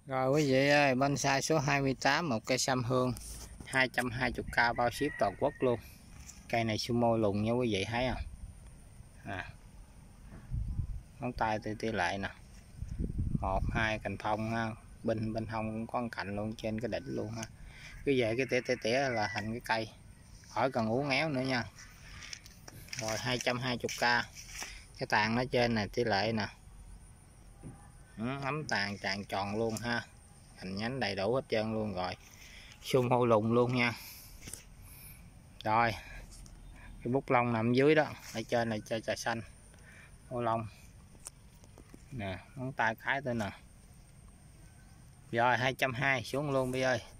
Rồi quý vị ơi, bonsai số 28, một cây sâm hương 220k bao ship toàn quốc luôn. Cây này sumo lùn nha quý vị thấy không? Ngón tay tỷ lệ nè, 1 2 cành phong ha, bên hông cũng có một cành luôn, trên cái đỉnh luôn ha. Cứ về cái tỉa là thành cái cây, khỏi cần uốn éo nữa nha. Rồi 220k, cái tàn nó trên này tỷ lệ nè, ấm tàn tràn tròn luôn ha, cành nhánh đầy đủ hết trơn luôn. Rồi sumo lùn luôn nha. Rồi cái bút lông nằm dưới đó, ở trên này cho trà xanh ô lông nè, ngón tay cái tới nè. Rồi 220 xuống luôn bây ơi.